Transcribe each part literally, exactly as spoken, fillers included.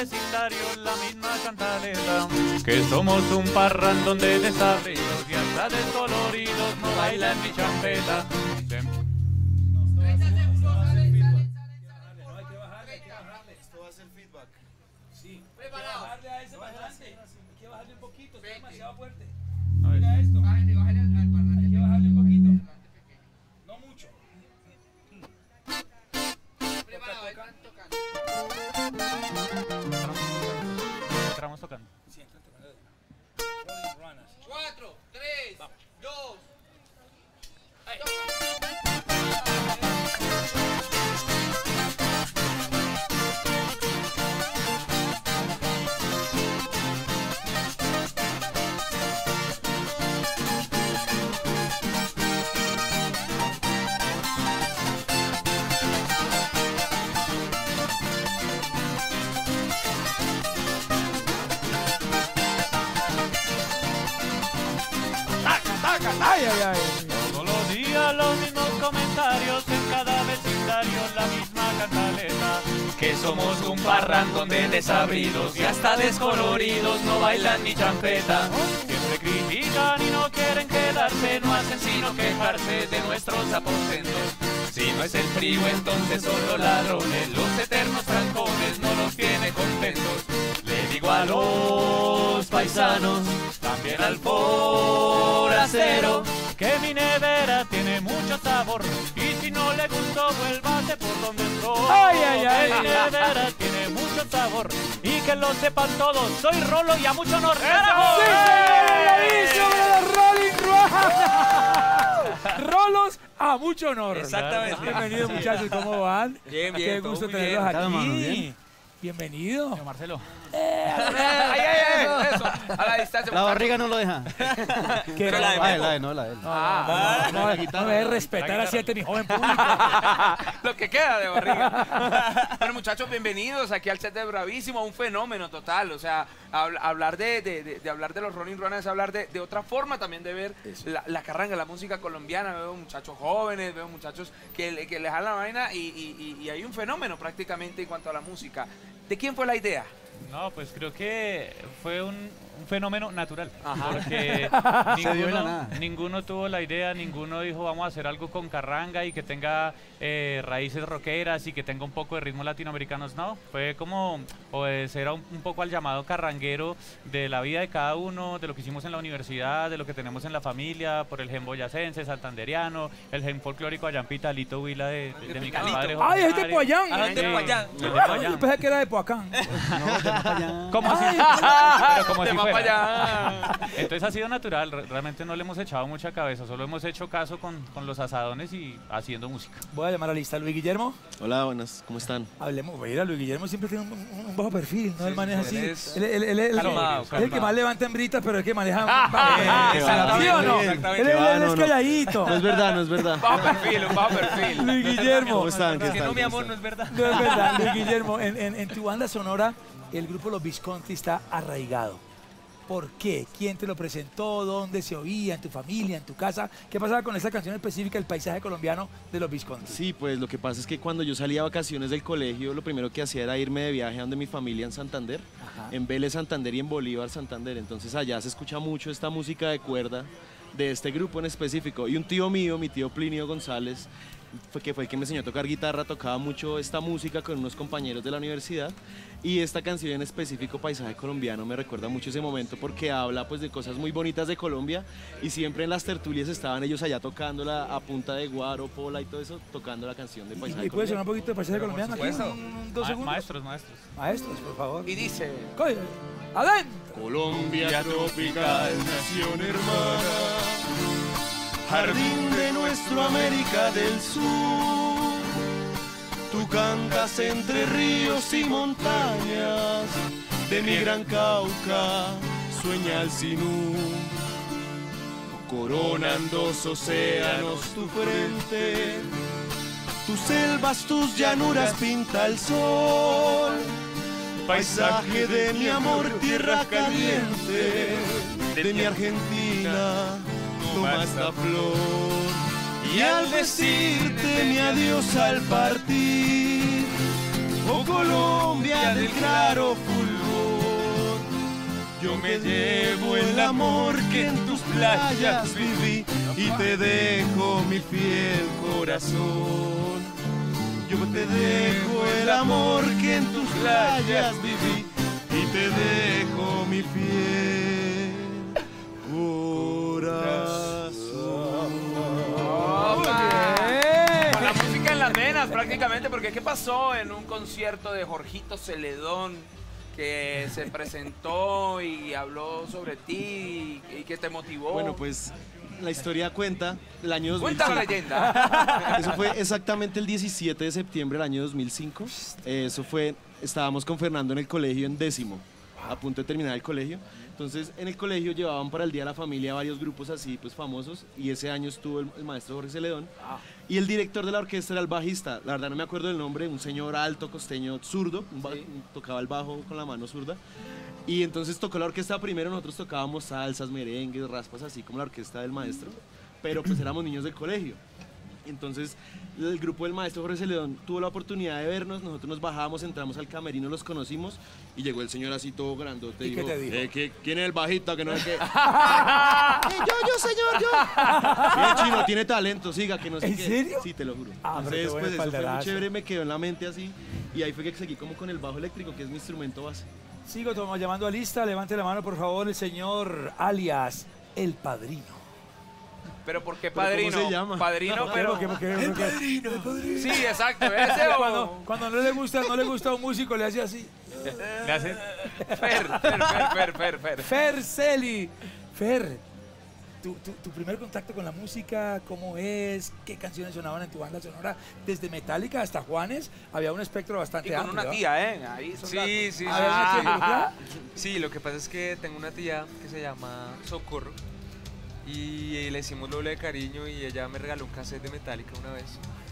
vecindario la misma cantaleta, que somos un parrandón de desabridos y hasta descoloridos no bailan ni champeta. Esto va a ser feedback. Sí. Preparado. Bajarle a ese para adelante. Hay que bajarle un poquito, está demasiado fuerte. Mira esto. Bájale, bájale al, al parlante. Hay que bajarle un poquito. No mucho. Preparado, están tocando. Entramos tocando. Sí, están tocando. Rolling Runners. Cuatro, tres, dos. Ahí. Ay, ay, ay. Todos los días los mismos comentarios, en cada vecindario la misma cantaleta, que somos un parrandón de desabridos y hasta descoloridos no bailan ni champeta. Siempre critican y no quieren quedarse, no hacen sino quejarse de nuestros aposentos. Si no es el frío, entonces son los ladrones, los eternos trancones no los tiene contentos. Le digo a los paisanos, también al forastero, que mi nevera tiene mucho sabor, y si no le gustó, vuélvase por donde entró. Ay, ay, ay. Que mi nevera tiene mucho sabor, y que lo sepan todos, soy Rolo y a mucho honor. ¡Carajo! ¡Sí, señor! ¡La de los Rolling Runners! Rolos a mucho honor. Exactamente. Bienvenidos, muchachos, ¿cómo van? Bien, bien. Qué todo gusto muy tenerlos bien. aquí. mano, bien. Bienvenido. Señor Marcelo. Ay, ay, ay, eso. A la distancia. La barriga no lo deja. Qué Pero la de La de, Memo. la de, no, la de él. Ah, no, no, no, no me debe respetar así a este mi joven público. Lo que queda de barriga. Bueno, muchachos, bienvenidos aquí al set de Bravísimo, un fenómeno total. O sea, habl- hablar de, de, de, de hablar de los Rolling Runners es hablar de, de otra forma también de ver la, la carranga, la música colombiana. Veo muchachos jóvenes, veo muchachos que, le- que les dan la vaina y, y, y, y hay un fenómeno prácticamente en cuanto a la música. ¿De quién fue la idea? No, pues creo que fue un, un fenómeno natural, Ajá. porque Se dio de la ninguno, nada. ninguno tuvo la idea, ninguno dijo vamos a hacer algo con carranga y que tenga eh, raíces rockeras y que tenga un poco de ritmos latinoamericanos. No, fue como obedecer a un, un poco al llamado carranguero de la vida de cada uno, de lo que hicimos en la universidad, de lo que tenemos en la familia, por el gen boyacense, santanderiano, el gen folclórico Ayampita, Lito Huila de, de, de mi Calito. compadre. Ay, es de Mario. Poayán. Ah, es de Sí, Poayán. es de Yo Poayán. pensé que era de Poacán. No, de más para allá. ¿Cómo así? Pero como De si más fuera. para allá. Entonces ha sido natural, re- realmente no le hemos echado mucha cabeza, solo hemos hecho caso con, con los asadones y haciendo música. Voy a llamar a la lista. Luis Guillermo. Hola, buenas, ¿cómo están? Hablemos. Mira, Luis Guillermo siempre tiene un, un- un bajo perfil, ¿no? Él maneja sí, así. él es Él, él- él- él- calmado, es el que calmado. más levanta hembritas, pero es que maneja. Ah, ¿Sí exactamente, o no? exactamente. Él, él- él No, es no. calladito. No es verdad, no es verdad. Bajo perfil, un bajo perfil. Luis Guillermo. ¿Cómo están? ¿Qué Que tal? no, mi ¿Cómo amor, no están? es verdad. No es verdad, Luis Guillermo. En, en- en tu banda sonora, el grupo Los Visconti está arraigado. ¿Por qué? ¿Quién te lo presentó? ¿Dónde se oía? ¿En tu familia? ¿En tu casa? ¿Qué pasaba con esa canción específica, El paisaje colombiano de Los Visconti? Sí, pues lo que pasa es que cuando yo salía a vacaciones del colegio, lo primero que hacía era irme de viaje a donde mi familia en Santander, Ajá. en Vélez, Santander y en Bolívar, Santander. Entonces allá se escucha mucho esta música de cuerda de este grupo en específico. Y un tío mío, mi tío Plinio González, fue que fue el que me enseñó a tocar guitarra, tocaba mucho esta música con unos compañeros de la universidad. Y esta canción en específico, Paisaje Colombiano, me recuerda mucho ese momento porque habla pues de cosas muy bonitas de Colombia y siempre en las tertulias estaban ellos allá tocándola a punta de guaro, pola y todo eso, tocando la canción de ¿Y, Paisaje y puedes sonar Colombiano. un poquito de paisaje colombiano aquí? supuesto. Un- un- dos Ma- segundos. maestros, maestros. Maestros, por favor. Y dice... Coño, ¡adentro! Colombia tropical, nación hermana, jardín de nuestro América del Sur. Tú cantas entre ríos y montañas, de mi gran Cauca sueña el Sinú. Coronan dos océanos tu frente, tus selvas, tus llanuras pinta el sol. Paisaje de mi amor, tierra caliente, de mi Argentina, toma esta flor. Y al decirte mi adiós al partir, oh Colombia del claro fulgor, Yo me llevo el amor que en tus playas viví y te dejo mi fiel corazón. Yo te dejo el amor que en tus playas viví y te dejo mi fiel corazón. Oh, bien. Con la música en las venas prácticamente, porque ¿qué pasó en un concierto de Jorgito Celedón que se presentó y habló sobre ti y, y que te motivó? Bueno, pues la historia cuenta el año dos mil cinco. Cuenta la leyenda. Eso fue exactamente el diecisiete de septiembre del año dos mil cinco. Eso fue, estábamos con Fernando en el colegio en décimo, a punto de terminar el colegio. Entonces, en el colegio llevaban para el Día de la Familia varios grupos así, pues famosos, y ese año estuvo el, el maestro Jorge Celedón. Y el director de la orquesta era el bajista, la verdad no me acuerdo del nombre, un señor alto, costeño, zurdo, un ba- Sí. tocaba el bajo con la mano zurda. Y entonces tocó la orquesta primero, nosotros tocábamos salsas, merengues, raspas, así como la orquesta del maestro, pero pues éramos niños del colegio. Entonces el grupo del maestro Jorge Celedón tuvo la oportunidad de vernos, nosotros nos bajamos, entramos al camerino, los conocimos y llegó el señor así todo grandote. ¿Y qué te dijo? Eh, ¿qué- ¿Quién es el bajista? Que no es que... Eh, yo, yo, señor, yo. Bien chino, tiene talento, siga, que no sé ¿En qué. serio? Sí, te lo juro. Ah, pero qué Entonces, buen pues eso fue muy espaldarazo. chévere, me quedó en la mente así y ahí fue que seguí como con el bajo eléctrico, que es mi instrumento base. Sigo tomo- llamando a lista, levante la mano por favor el señor alias El Padrino. Pero ¿por qué ¿Pero cómo padrino? se llama? Padrino, pero... Porque- porque- porque- porque- Sí, exacto. Ese o... Cuando, cuando no le gusta, no le gusta a un músico, le hace así. Le hace... Fer, Fer, Fer, Fer, Fer, Fer. Fer Celi. Fer, tu, tu, tu primer contacto con la música, ¿cómo es? ¿Qué canciones sonaban en tu banda sonora? Desde Metallica hasta Juanes, había un espectro bastante Y con amplio. una ¿no? tía, ¿eh? Ahí son Sí, datos. sí, ¿Había una tía involucrada? Sí, lo que pasa es que tengo una tía que se llama Socorro y le hicimos doble de cariño y ella me regaló un cassette de Metallica una vez.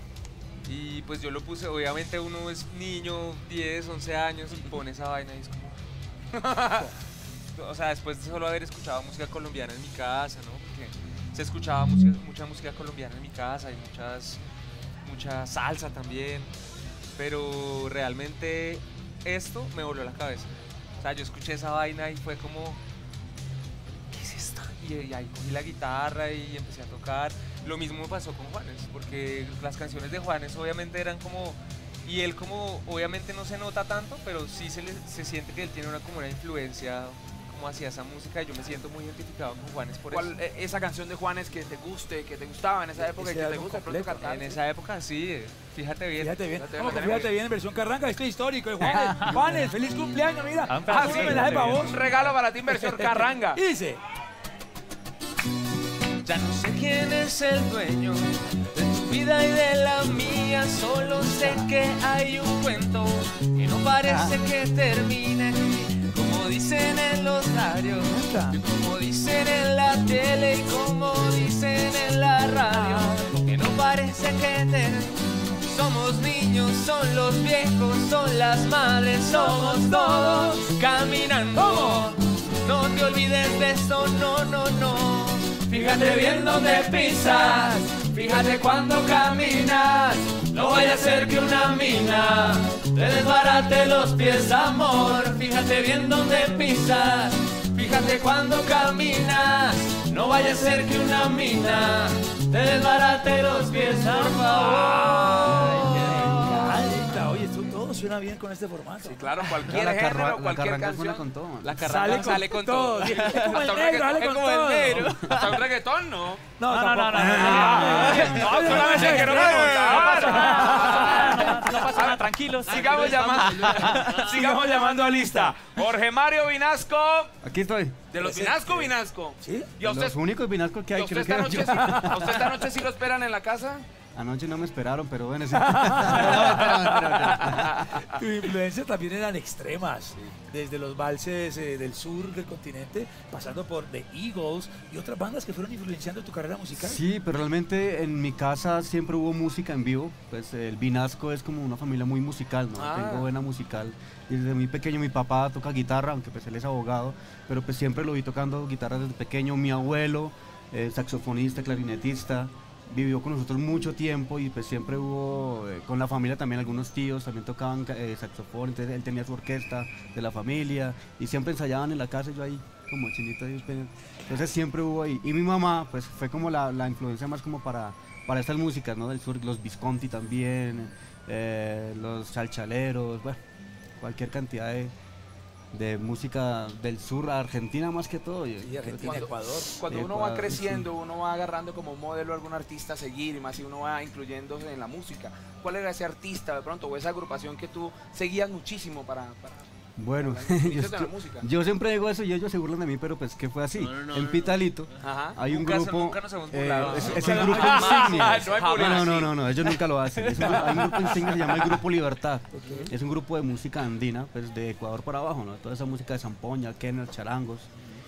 Y pues yo lo puse, obviamente uno es niño, diez, once años y pone esa vaina y es como... O sea, después de solo haber escuchado música colombiana en mi casa, ¿no? Porque se escuchaba música, mucha música colombiana en mi casa y muchas, mucha salsa también. Pero realmente esto me voló la cabeza. O sea, yo escuché esa vaina y fue como, ¿qué es esto? Y, y ahí cogí la guitarra y empecé a tocar. Lo mismo me pasó con Juanes, porque las canciones de Juanes obviamente eran como... Y él como, obviamente no se nota tanto, pero sí se, le, se siente que él tiene una, como una influencia como hacia esa música y yo me siento muy identificado con Juanes por ¿Cuál, eso. eh, esa canción de Juanes que te guste, que te gustaba en esa época y Ese que te álbum gusta de pronto completo. cantar? En esa época sí, eh, fíjate bien. Fíjate bien, Fíjate, ¿cómo lo que tenemos. fíjate bien en versión Carranga? Esto es histórico. ¿eh? Juanes, Juanes, feliz cumpleaños, mira. Ah, un Ah, pedacito, un homenaje para bien. vos. Un regalo para ti, inversión Carranga. Y dice, Ya no sé quién es el dueño de tu vida y de la mía, solo sé que hay un cuento que no parece que termine aquí, como dicen en los diarios, Anda. como dicen en la tele y como dicen en la radio, que no parece que termine. Somos niños, son los viejos, son las madres, somos todos caminando. No te olvides de esto, no, no, no. Fíjate bien dónde pisas, fíjate cuando caminas. No vaya a ser que una mina te desbarate los pies, amor. Fíjate bien dónde pisas, fíjate cuando caminas. No vaya a ser que una mina te desbarate los pies, por favor. Alta, oye, esto todo suena bien con este formato. Sí, claro, cualquier la, género, carra- la cualquier carranga suena canción. con todo, man. La carranga sale con todo. Es como el Hasta un negro, sale reggaetón, con es como el todo. negro. Hasta un reggaetón, ¿no? No, No, no, no, no, tampoco. no, Ah, No, solamente no, quiero no, preguntar. No pasa nada, tranquilos. Sigamos llamando, sigamos llamando a lista. Jorge Mario Vinasco, Aquí estoy. de los Vinasco, Vinasco. ¿Sí? ¿Y a usted, Los únicos vinascos que y hay, a usted creo que esta era yo. noche, sí- a usted esta noche sí lo esperan en la casa? Anoche no me esperaron, pero bueno, sí. Tu influencias también eran extremas, desde los valses eh, del sur del continente, pasando por The Eagles y otras bandas que fueron influenciando tu carrera musical. Sí, pero realmente en mi casa siempre hubo música en vivo. Pues el Vinasco es como una familia muy musical, ¿no? Ah. Tengo buena musical. Y desde muy pequeño mi papá toca guitarra, aunque pues él es abogado, pero pues siempre lo vi tocando guitarra desde pequeño. Mi abuelo, eh, saxofonista, clarinetista. vivió con nosotros mucho tiempo y pues siempre hubo, eh, con la familia también algunos tíos también tocaban eh, saxofón, entonces él tenía su orquesta de la familia y siempre ensayaban en la casa y yo ahí como chinito ahí, entonces siempre hubo ahí. Y mi mamá pues fue como la, la influencia más como para, para estas músicas, ¿no? Del sur, los Visconti también, eh, los Chalchaleros, bueno, cualquier cantidad de... de música del sur, Argentina más que todo. Sí, Argentina, Cuando, Ecuador. cuando uno Ecuador, va creciendo, sí. uno va agarrando como modelo a algún artista a seguir y más si uno va incluyéndose en la música. ¿Cuál era ese artista de pronto o esa agrupación que tú seguías muchísimo para, para Bueno, para los inicios yo, de la música? yo siempre digo eso y ellos se burlan de mí, pero pues que fue así. No, no, no, en no, Pitalito Ajá. hay un Nunca se- grupo, nunca nos hemos eh, burlado. es, es Nunca un lo- grupo jamás, insignia. no hay No, burla no, no, así. no, no, ellos nunca lo hacen. Es un, hay un grupo insignia que se llama el Grupo Libertad. Es un grupo de música andina, pues de Ecuador para abajo, ¿no? Toda esa música de zampoña, quener, charangos.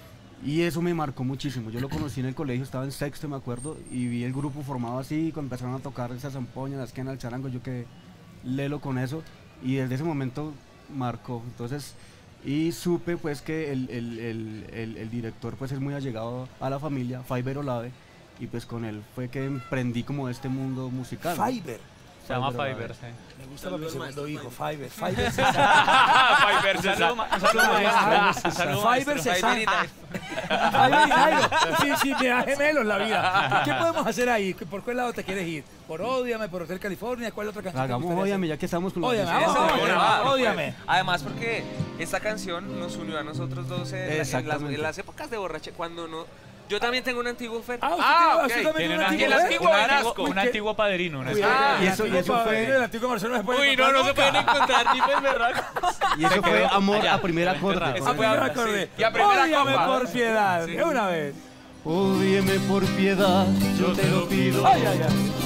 Y eso me marcó muchísimo. Yo lo conocí en el colegio, estaba en sexto, me acuerdo, y vi el grupo formado así, cuando empezaron a tocar esa zampoña, las quener, el charango, yo quedé lelo con eso, y desde ese momento marcó. Entonces, y supe pues que el, el, el, el, el director pues es muy allegado a la familia, Fiverr Olave, y pues con él fue que emprendí como este mundo musical. ¿no? Fiverr. Se llama Fiverr, Fiverr, sí. Me gusta para mi Saludos, segundo maestro, hijo, Fiverr. Fiverr. Fiverr César. Fiverr, César. Un saludo, maestro. Un saludo, Fiverr maestro. César. Fiverr y Jairo. Sí, sí, me da gemelos la vida. ¿Qué podemos hacer ahí? ¿Por cuál lado te quieres ir? ¿Por Ódiame, por Hotel California? ¿Cuál otra canción te Hagamos gustaría Ódiame, hacer? ya que estamos con los Ódiame, deseos. vamos, Esa, ódiame, bueno, va, ódiame. pues, además porque esta canción nos unió a nosotros dos en, la- en las, Exactamente. en las épocas de borrache cuando no. Yo también tengo un antiguo Fer. Ah, usted Ah, tiene- ok. usted también Tiene tiene un un antiguo, antiguo, un ¿eh? antiguo, Uy, un qué- antiguo padrino. un Cuidado, antiguo- Ah, el y eso- y antiguo eso fue- padrino, el antiguo Marcelo no se puede Uy, no, encontrar no se nunca. pueden encontrar tipos berracos. Y eso Se fue quedó amor allá, a primer quedó acorde. enterrado. pues. Esa fue Ah, a- me acordé. sí. Y a primera Ódiame copa. por piedad. De una vez. Ódiame por piedad, yo te lo pido. Ay, ay,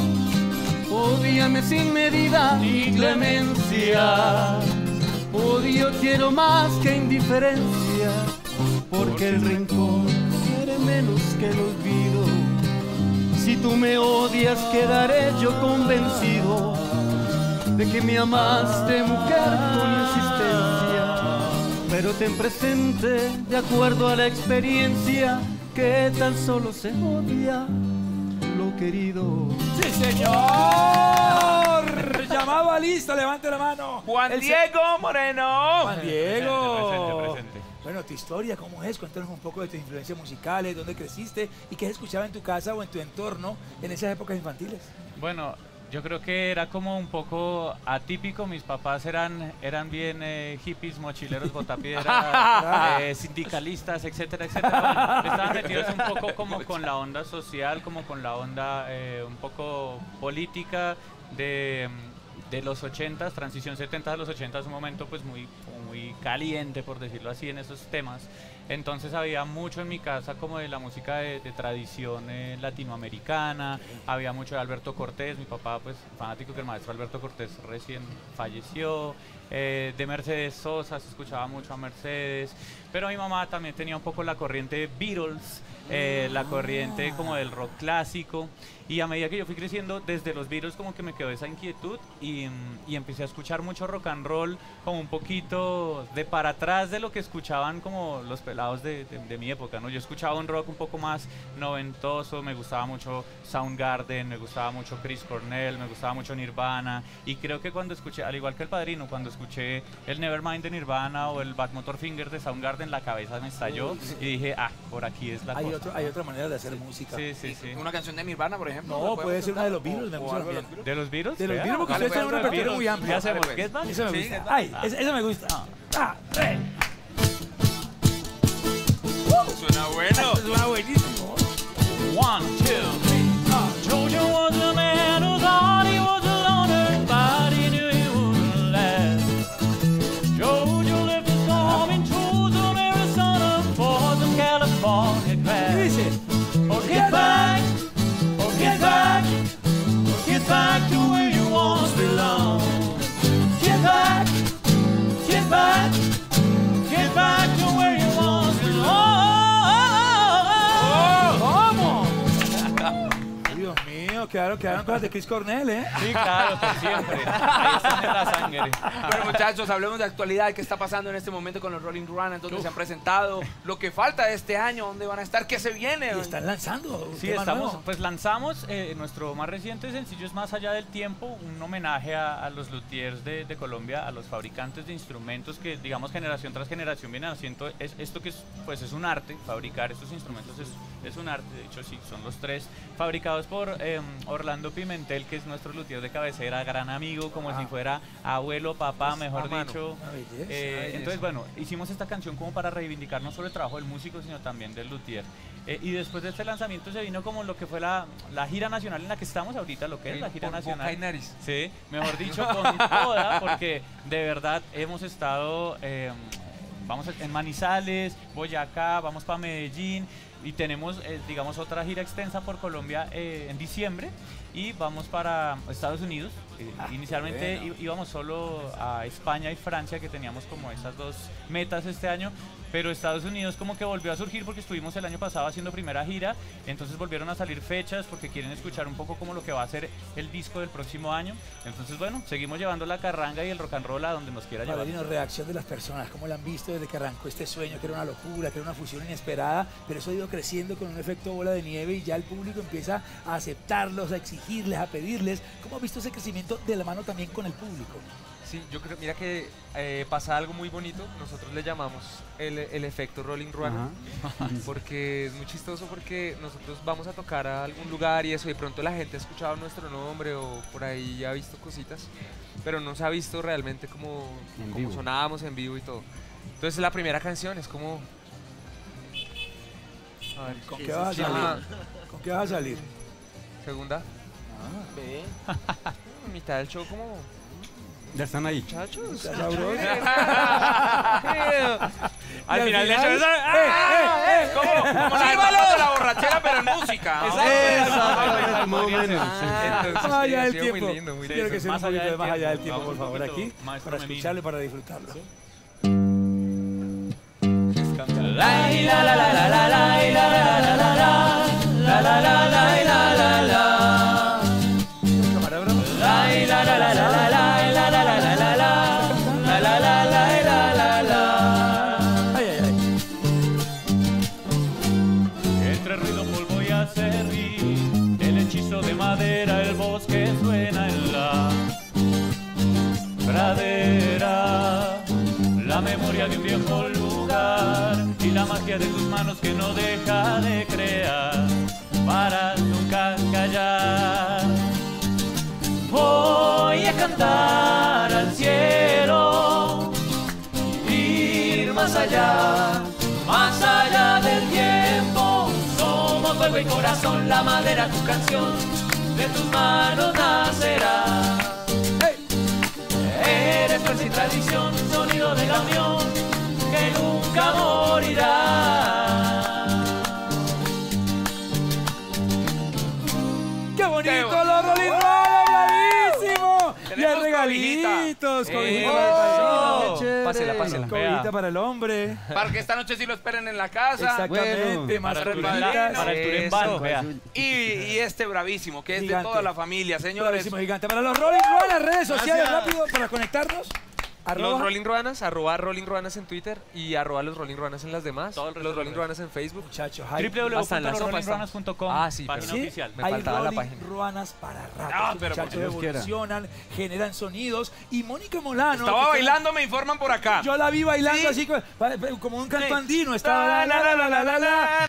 ay. Ódiame sin medida ni clemencia. Odio quiero más que indiferencia, porque el rencor quiere menos que el olvido. Si tú me odias, quedaré yo convencido de que me amaste, mujer, con insistencia. Pero ten presente, de acuerdo a la experiencia, que tan solo se odia lo querido. ¡Sí, señor! Llamado a lista, levante la mano. Juan El se- Diego Moreno. Juan Diego. Presente, presente. Bueno, tu historia, ¿cómo es? Cuéntanos un poco de tus influencias musicales, dónde creciste y qué escuchaba en tu casa o en tu entorno en esas épocas infantiles. Bueno, yo creo que era como un poco atípico. Mis papás eran, eran bien eh, hippies, mochileros, botapiedra, eh, sindicalistas, etcétera, etcétera. Bueno, estaban metidos un poco como con la onda social, como con la onda eh, un poco política de, de los ochentas, transición setenta a los ochentas, un momento pues muy, muy caliente, por decirlo así, en esos temas. Entonces había mucho en mi casa como de la música de, de tradición eh, latinoamericana, había mucho de Alberto Cortés, mi papá pues fanático que el maestro Alberto Cortés recién falleció, eh, de Mercedes Sosa, se escuchaba mucho a Mercedes, pero mi mamá también tenía un poco la corriente Beatles, eh, la corriente como del rock clásico, y a medida que yo fui creciendo, desde los Beatles como que me quedó esa inquietud y, y empecé a escuchar mucho rock and roll, como un poquito de para atrás de lo que escuchaban como los pelados de, de, de mi época, ¿no? Yo escuchaba un rock un poco más noventoso, me gustaba mucho Soundgarden, me gustaba mucho Chris Cornell, me gustaba mucho Nirvana, y creo que cuando escuché, al igual que El Padrino, cuando escuché el Nevermind de Nirvana o el Bad Motor Finger de Soundgarden, la cabeza me estalló y dije, ah, por aquí es la Hay, cosa. otro, hay otra manera de hacer música. Sí, sí, sí. Una canción de Nirvana, por ejemplo. No, ¿la puede ser una de los presentar? Beatles, me O- o gusta algo de también. los Beatles. ¿De los Beatles? De los Vea, Beatles, porque vale, ustedes tienen un pues, repertorio Beatles. muy amplio. ¿Qué hacemos? Dale, pues. ¿Get Back? Esa me Sí, gusta. Get Back. Ay, esa, esa me gusta. Ah, eh. Suena bueno. Eso suena buenísimo. One, two, three. Georgia was a man who thought he was a loner, but he knew he wouldn't last. Georgia left his home in Tucson, Arizona, for some California ¿Qué grass. dice? Oh, get back, oh, get back, oh, get back to where you once belonged. Get back, get back, quedaron, quedaron cosas de Chris Cornell, ¿eh? Sí, claro, por siempre. Ahí están en la sangre. Bueno, muchachos, hablemos de actualidad. ¿Qué está pasando en este momento con los Rolling Ruanas? ¿Dónde se han presentado? Lo que falta de este año, ¿dónde van a estar? ¿Qué se viene? Y están lanzando un Sí, tema estamos, nuevo. pues lanzamos eh, nuestro más reciente sencillo es Más Allá del Tiempo, un homenaje a, a los luthiers de, de Colombia, a los fabricantes de instrumentos que, digamos, generación tras generación vienen haciendo es, esto que es, pues es un arte, fabricar estos instrumentos es, es un arte. De hecho, sí, son los tres fabricados por eh, Orlando Pimentel, que es nuestro luthier de cabecera, gran amigo, como Ah. si fuera abuelo, papá, mejor a mano. dicho. Una belleza, Eh, una belleza. entonces, bueno, hicimos esta canción como para reivindicar no solo el trabajo del músico, sino también del luthier. Eh, y después de este lanzamiento se vino como lo que fue la, la gira nacional en la que estamos ahorita, lo que es la gira Por boca y nacional. nariz. Sí, mejor dicho, con toda, porque de verdad hemos estado, eh, vamos a- en Manizales, Boyacá, vamos para Medellín y tenemos, eh, digamos, otra gira extensa por Colombia eh, en diciembre y vamos para Estados Unidos. Eh, Ah, inicialmente bueno. í- íbamos solo a España y Francia, que teníamos como esas dos metas este año, pero Estados Unidos como que volvió a surgir porque estuvimos el año pasado haciendo primera gira, entonces volvieron a salir fechas porque quieren escuchar un poco como lo que va a ser el disco del próximo año. Entonces, bueno, seguimos llevando la carranga y el rock and roll a donde nos quiera llevar. Valentino, reacción de las personas, cómo la han visto desde que arrancó este sueño, que era una locura, que era una fusión inesperada, pero eso ha ido creciendo con un efecto bola de nieve y ya el público empieza a aceptarlos, a exigirles, a pedirles. ¿Cómo ha visto ese crecimiento de la mano también con el público? Sí, yo creo, mira que eh, pasa algo muy bonito, nosotros le llamamos el, el efecto Rolling Ruana, porque es muy chistoso porque nosotros vamos a tocar a algún lugar y eso, y de pronto la gente ha escuchado nuestro nombre o por ahí ha visto cositas, pero no se ha visto realmente cómo, En cómo vivo. sonábamos en vivo y todo. Entonces la primera canción es como... A ver, ¿Con qué vas a sí, salir? ah, ¿Con qué vas a salir? segunda. Ve. Mitad del show como... Ya están ahí. Muchachos. ¿Está sabroso? Al Y final del al show... final- ¡ah! ¡Eh, eh, eh! Como la época de la borrachera, pero en música. Exacto, más o menos. Entonces, Más sí, allá ha del sido tiempo. muy lindo, muy Quiero lindo. que sea un Más allá poquito de del más allá del tiempo. tiempo, por Vamos un favor, poquito aquí, maestro para femenino. escucharlo y para disfrutarlo. Ay, ay, ay. Entre ruido, polvo y acerrín, el hechizo de madera, el bosque suena en la pradera, la memoria de un viejo lugar y la magia de tus manos que no deja de crear para nunca callar. Voy a cantar al cielo, ir más allá, más allá del tiempo. Somos fuego y corazón, la madera, tu canción, de tus manos nacerá. Eres fuerza y tradición, sonido de la unión que nunca morirá. ¡Qué bonito, Qué los bonito. Rolling Ruanas, bravísimo! Y hay Tenemos regalitos, cobijita. cobijita Eso. para el padrino. Chévere. Pásela, pásela. Cobijita para el hombre. Para que esta noche sí lo esperen en la casa. Exactamente, Bueno. más Para el, padrino. para el tour en Eso. van, vea. Y, y este bravísimo, que es Gigante. de toda la familia, señores. Bravísimo gigante. Para los Rolling Ruanas, redes sociales, rápido, para conectarnos. Los Arroba. Rolling Ruanas, arroba Rolling Ruanas en Twitter y arroba los Rolling Ruanas en las demás. Todo el resto Los de Rolling redes. Ruanas en Facebook. Muchachos, hay, w w w Hasta en la punto los sopa rolling ruanas punto com, Ah, sí, página pero- sí, oficial. Me hay faltaba la Rolling página. Ruanas para rato. Ah, Estos pero por muchachos Dios quiera. evolucionan, generan sonidos. Y Mónica Molano. Estaba que está- bailando, me informan por acá. Yo la vi bailando Sí. así como, como un canto Sí. andino. Estaba la, la, la, la, la, la, la.